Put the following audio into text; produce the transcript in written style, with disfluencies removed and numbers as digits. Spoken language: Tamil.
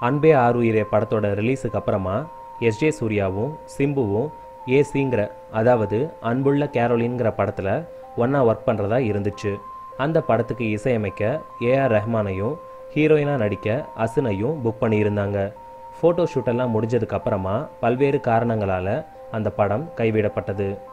அன்பே ஆருயிரே படத்தோட ரிலீஸுக்கு அப்புறமா எஸ்ஜே சூர்யாவும் சிம்புவும் ஏசிங்கிற அதாவது அன்புள்ள கேரோலின்கிற படத்தில் ஒன்றா ஒர்க் பண்ணுறதா இருந்துச்சு. அந்த படத்துக்கு இசையமைக்க ஏஆர் ரஹ்மானையும் ஹீரோயினாக நடிக்க அசினையும் புக் பண்ணியிருந்தாங்க. ஃபோட்டோ ஷூட்டெல்லாம் முடிஞ்சதுக்கு அப்புறமா பல்வேறு காரணங்களால் அந்த படம் கைவிடப்பட்டது.